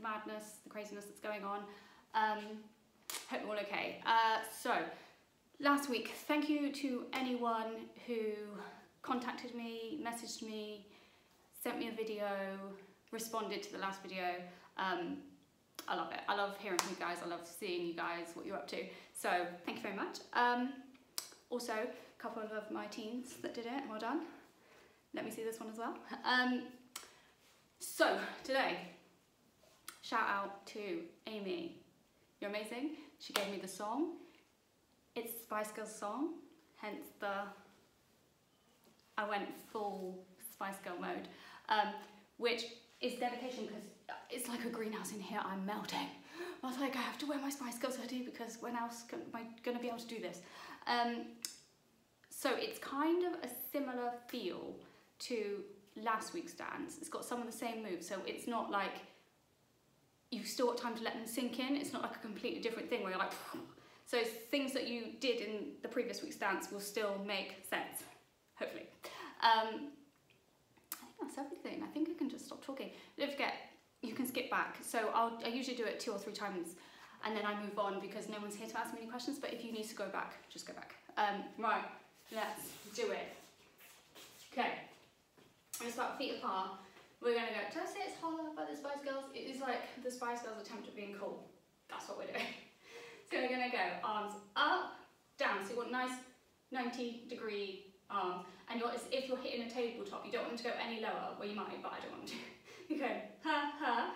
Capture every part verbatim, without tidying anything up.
madness, the craziness that's going on. Um, hope you're all okay. Uh, so, last week, thank you to anyone who contacted me, messaged me, sent me a video, responded to the last video. Um, I love it. I love hearing from you guys. I love seeing you guys, what you're up to. So, thank you very much. Um, also, a couple of my teens that did it. Well done. Let me see this one as well. Um, so, today, shout out to Amy. You're amazing. She gave me the song. It's Spice Girls song, hence the, I went full Spice Girl mode, um, which is dedication because it's like a greenhouse in here, I'm melting. I was like, I have to wear my Spice Girls hoodie because when else am I gonna be able to do this? Um, so it's kind of a similar feel to last week's dance. It's got some of the same moves, so it's not like, you've still got time to let them sink in. It's not like a completely different thing where you're like, so things that you did in the previous week's dance will still make sense, hopefully. Um, I think that's everything. I think I can just stop talking. Don't forget, you can skip back. So I'll, I usually do it two or three times and then I move on because no one's here to ask me any questions, but if you need to go back, just go back. Um, right, let's do it. Okay, let's start feet apart. We're gonna go, did I say it's Holler by the Spice Girls? It is like the Spice Girls attempt at being cool. That's what we're doing. So we're gonna go arms up, down. So you want nice ninety degree arms. And you're, if you're hitting a tabletop, you don't want them to go any lower. Well, you might, but I don't want them to. You go, ha, ha,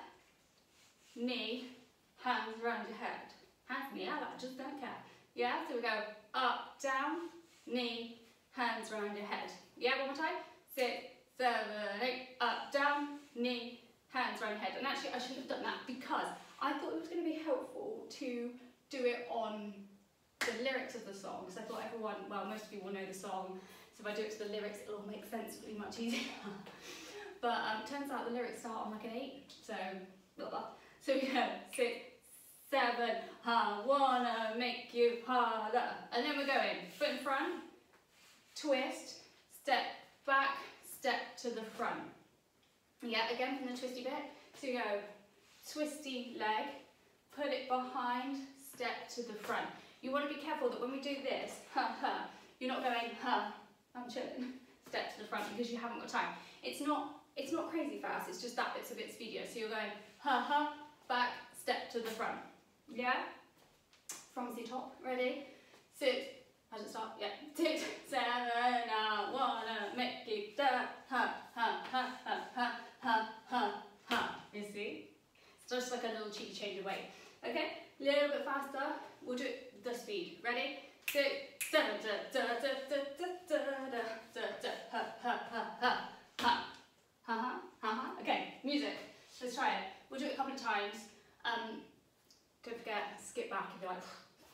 knee, hands around your head. Hands, yeah, I just don't care. Yeah, so we go up, down, knee, hands around your head. Yeah, one more time. Six, seven, eight, up, down, knee, hands around your head. And actually I shouldn't have done that because I thought it was going to be helpful to do it on the lyrics of the song, because I thought everyone, well, most people will know the song, so if I do it to the lyrics it'll make sense, it'll be much easier. But um, it turns out the lyrics start on like an eight, so blah blah. So we go six, seven, I wanna make you harder. And then we're going foot in front, twist, step back, step to the front. Yeah, again from the twisty bit. So you go twisty leg, put it behind, step to the front. You want to be careful that when we do this, ha ha, you're not going ha, I'm chilling, step to the front because you haven't got time. It's not, it's not crazy fast, it's just that bit's a bit speedier. So you're going ha ha, back, step to the front. Yeah? From the top, ready? Six, how does it start? Yeah. Six, seven, I wanna make you da, ha, ha, ha, ha, ha, ha, ha, ha. You see? It's just like a little cheeky change of weight. Okay? A little bit faster. We'll do it the speed. Ready? Six, seven, da, da, da, da, da, da, da, da, da, ha, ha, ha, ha, ha, ha, ha, ha. Okay, music. Let's try it. We'll do it a couple of times. Um, don't forget, skip back if you're like.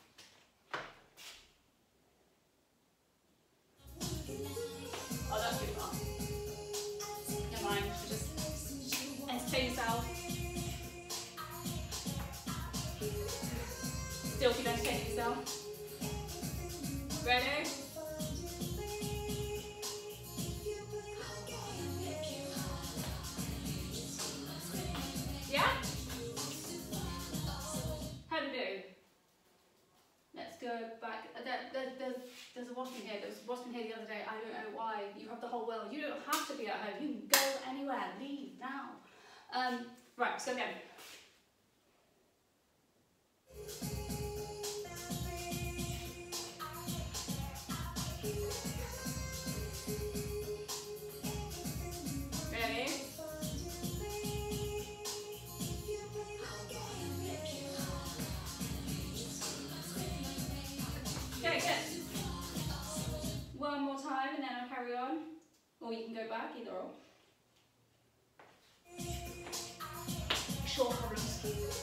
Oh, that's too far. Never mind. Just entertain yourself. Still keep entertaining yourself. Ready? Yeah? How to do? Let's go back. There, there, there's, there's a washroom here. There was a washroom here the other day. I don't know why. You have the whole world. You don't have to be at home. You can go anywhere. Leave now. Um, right, so again. Ready? Okay, good. One more time and then I'll carry on. Or you can go back, either or. Short problems.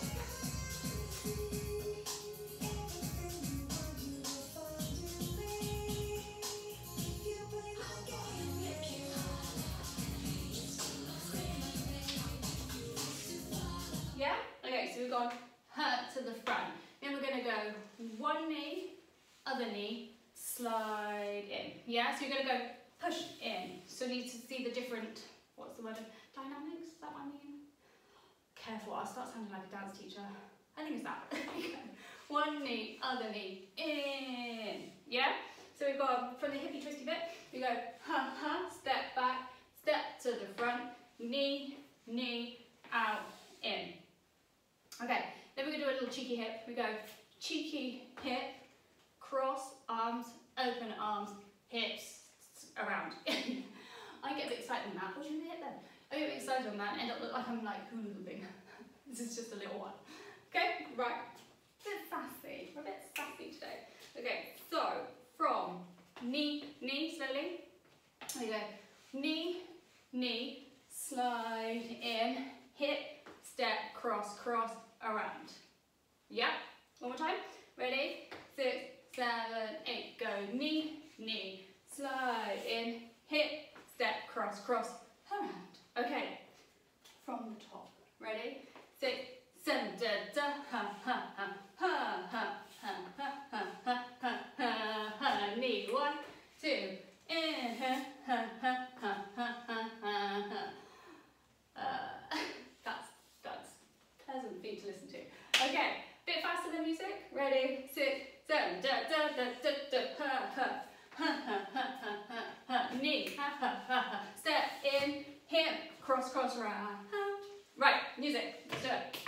Yeah? Okay, so we've gone hurt to the front. Then we're going to go one knee, other knee, slide in. Yeah, so you're going to go push in. So you need to see the different, what's the word, dynamics, is that what I mean? careful, I'll start sounding like a dance teacher. I think it's that. One knee, other knee, in. Yeah? So we've got from the hippie twisty bit, we go ha ha, step back, step to the front, knee, knee, out, in. Okay, then we're going to do a little cheeky hip. We go cheeky hip, cross arms, open arms, hips, around. I get a bit excited on that. What do you hit then? I get a bit excited on that and end up look like I'm like hula hooping. This is just a little one. Okay, right. A bit sassy. We're a bit sassy today. Okay, so from knee, knee, slowly. There you go. Knee, knee, slide in, hip, step, cross, cross, around. Yeah? One more time. Ready? Six, seven, eight. Go knee, knee, slide in, hip, step, cross, cross, around. Okay. From the top. Ready? Six, seven, da, da, ha, ha, ha, ha, ha, ha, ha, ha, ha, ha, ha, ha. Knee, one, two, in, ha, ha, ha, ha, ha, ha, ha. Uh, that's, that's pleasant for you to listen to. Okay, bit faster than music. Ready? Six, seven, da, da, da, da, da, ha, ha, ha, ha, ha, ha, ha, ha. Knee, ha, ha, ha, ha. Step in, hip, cross, cross, round. Right, music. Let's do it.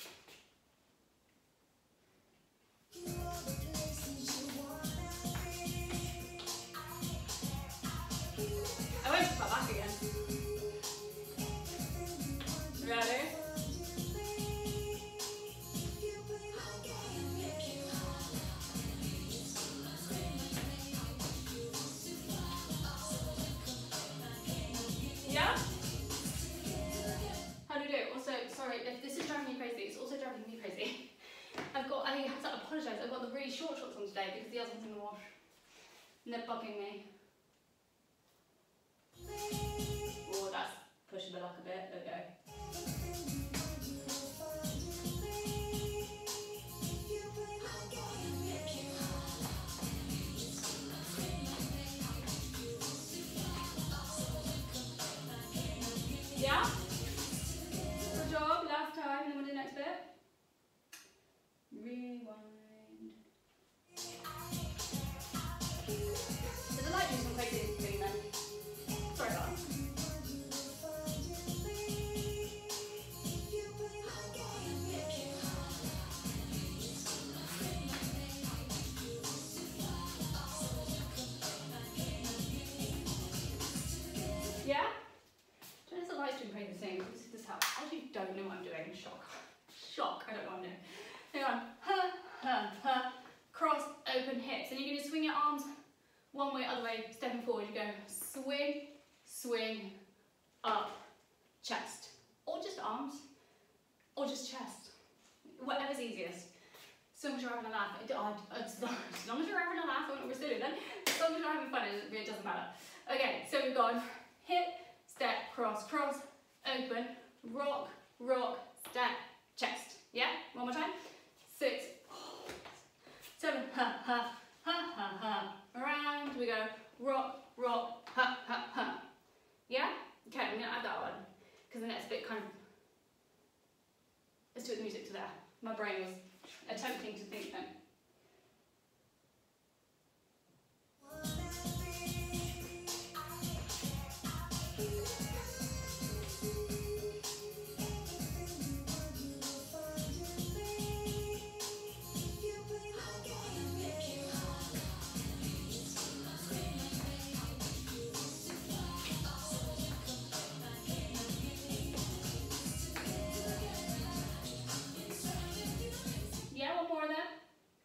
I won't start back again. Ready? Yeah? How do we do it? Also, sorry, if this is driving me crazy, it's also driving me crazy. I've got, I have to apologise, I've got the really short shorts on today because the other one's in the wash. And they're bugging me. Oh, that's pushing the luck a bit. There we go. Yeah? Good job. Last time, and then we'll do the next bit. Rewind. So the light music crazy thing then. Sorry about that. Yeah? Turn the lights doing crazy things. This is this helps. I actually don't know what I'm doing. Shock. Shock. I don't know what I'm doing. Hang on. Ha, ha, ha. Cross, open hips. And you're going to swing your arms one way, other way, stepping forward. You go swing, swing, up, chest. Or just arms. Or just chest. Whatever's easiest. As long as you're having a laugh. It, oh, as long as you're having a laugh, I don't know what we're doing then. As long as you're having fun, it, it doesn't matter. Okay, so we've gone hip, step, cross, cross, open, rock, rock, step, chest. Yeah? One more time. Six, seven, ha, ha, ha, ha, ha. Around we go. Rock, rock, ha, ha, ha. Yeah? Okay, I'm going to add that one. Because then it's a bit kind of... Let's do it with music to there. My brain was attempting to think then. Yeah, one more of that.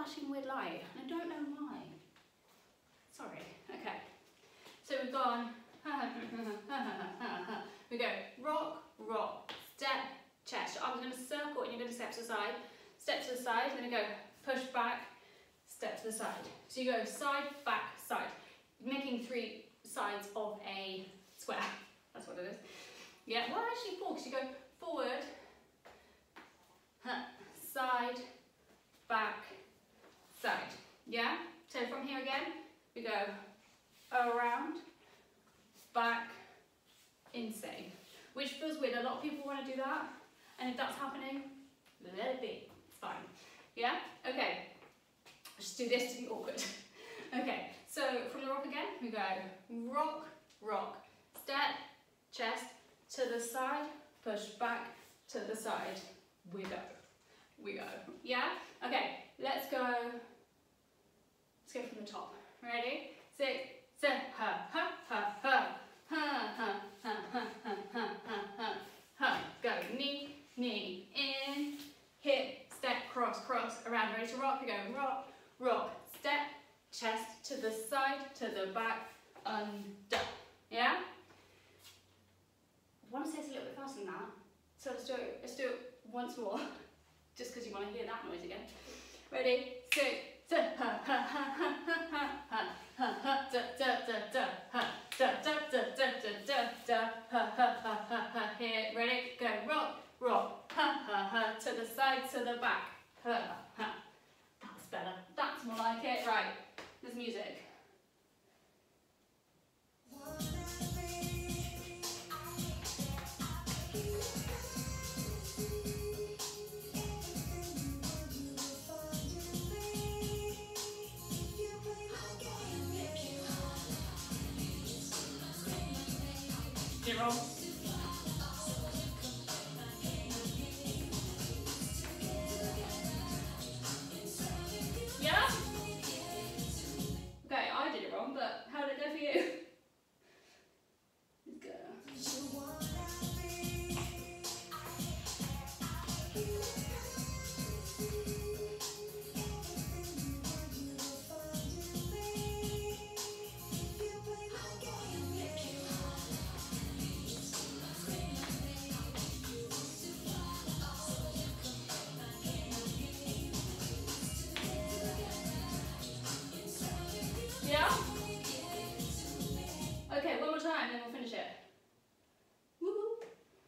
flashing weird light. I don't know why. Sorry. Okay. So we've gone. We go rock, rock, step, chest. Your arms are going to circle and you're going to step to the side. Step to the side, then you go push back, step to the side. So you go side, back, side. Making three sides of a square. That's what it is. Yeah, well actually four, because you go forward, side, back, side. Yeah? So from here again, we go around, back, insane. Which feels weird. A lot of people want to do that. And if that's happening, let it be. It's fine. Yeah? Okay. Just do this to be awkward. Okay. So from the rock again, we go rock, rock, step, chest, to the side, push back, to the side. We go. We go. Yeah? Okay. Let's go. Let's go from the top. Ready? Six, seven, ha, ha, ha, ha. Ha, ha, ha, ha, ha, ha, ha, ha. Go. Knee, knee, in, hip, step, cross, cross, around. Ready to rock? We go rock, rock, step, chest, to the side, to the back, under. Yeah? I want to say it's a little bit faster than that. So let's do it, let's do it once more. Just because you want to hear that noise again. Ready? Six, seven, ha, ha, ha, ha, ha, ha, ha. Ha ha da da da da ha da da da da da da da ha ha ha ha ha. Here, ready? Go rock, rock, ha ha ha, to the side, to the back, ha ha. That's better. That's more like it. Right. There's music. Zero. Yeah? Okay, I did it wrong, but how did it go for you? Let's go. Yeah? Okay, one more time, then we'll finish it. Woohoo!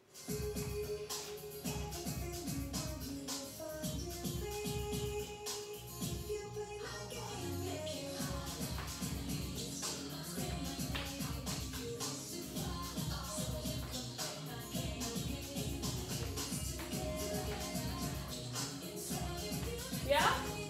Yeah?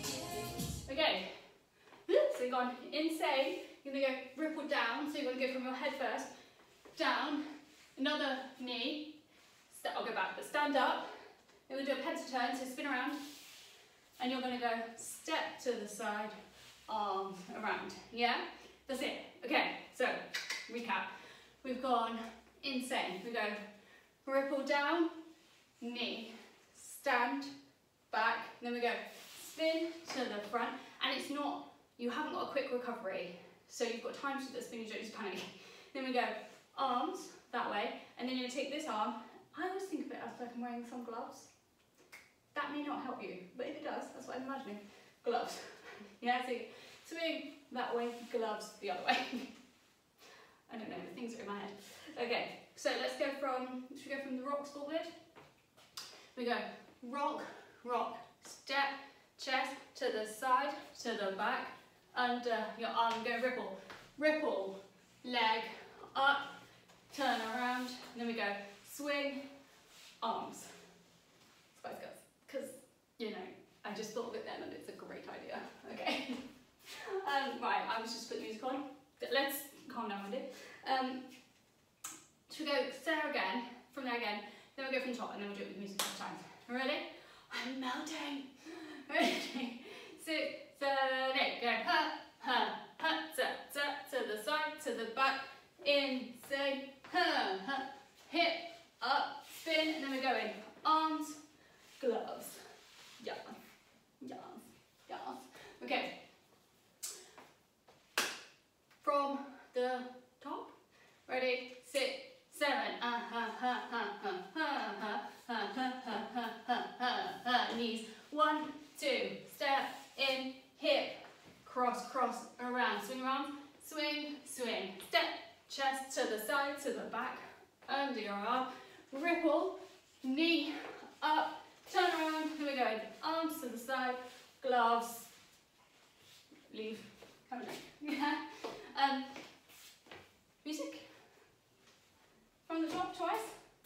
Okay. So you've gone insane, you're going to go ripple down, so you're going to go from your head first, down, another knee, step, I'll go back, but stand up, then we'll do a pentaturn, so spin around, and you're going to go step to the side, arms around, yeah? That's it. Okay, so recap. We've gone insane, we go ripple down, knee, stand, back, then we go spin to the front, and it's not, you haven't got a quick recovery, so you've got time to do the spin, you don't just panic. Then we go arms that way, and then you take this arm. I always think of it as like I'm wearing some gloves. That may not help you, but if it does, that's what I'm imagining. Gloves. Yeah, so swing that way, gloves the other way. I don't know, the things are in my head. Okay, so let's go from, should we go from the rocks forward? We go rock, rock, step, chest to the side, to the back, under your arm, go ripple, ripple, leg up, turn around, and then we go swing, arms. Spice Girls, because, you know, I just thought of it then and it's a great idea. Okay. um, right, I was just putting music on. Let's calm down with it. Um, should we go there again, from there again, then we'll go from the top and then we'll do it with music this time. Ready? I'm melting. Ready? Six, seven, eight, go ha, ha, ha, ta, ta, to the side, to the back, insane, ha, ha, hip, up, spin, and then we go in, arms, gloves, yeah, yes, yes. Okay. From the top. Ready, six, seven. Uh, ha, ha, ha, ha, ha, ha, ha, ha, ha, ha, ha, ha. Knees. One, two. Step in, hip. Cross, cross, around. Swing around. Swing, swing. Step. Chest to the side, to the back. Under your arm. Ripple. Knee up. Turn around. Here we go. Arms to the side. Gloves. Leave. Come on. Yeah. Um, music. From the top twice.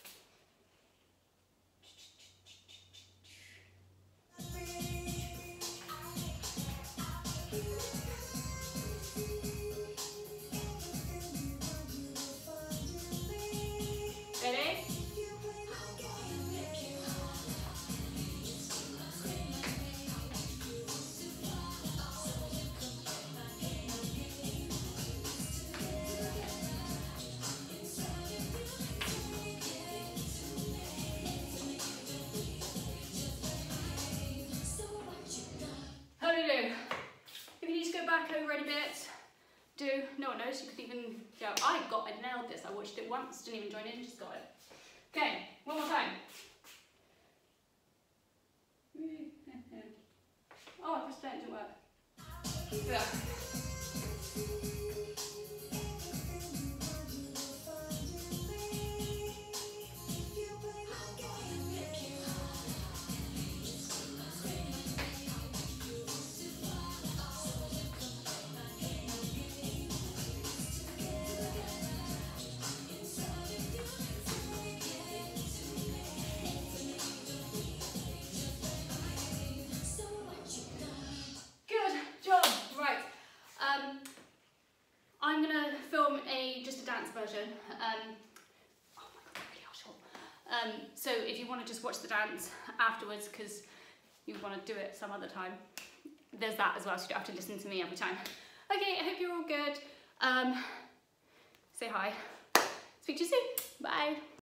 Ready? How do you do? If you need to go back over any bit, do. No one knows. You could even go, I got it, nailed this. I watched it once, didn't even join in, just got it. Okay, one more time. Oh, I pressed it, it didn't work. Here we go. I'm gonna film a just a dance version. Um, oh my god, really are short. Um, so if you want to just watch the dance afterwards, because you want to do it some other time, there's that as well. So you don't have to listen to me every time. Okay, I hope you're all good. Um, say hi. Speak to you soon. Bye.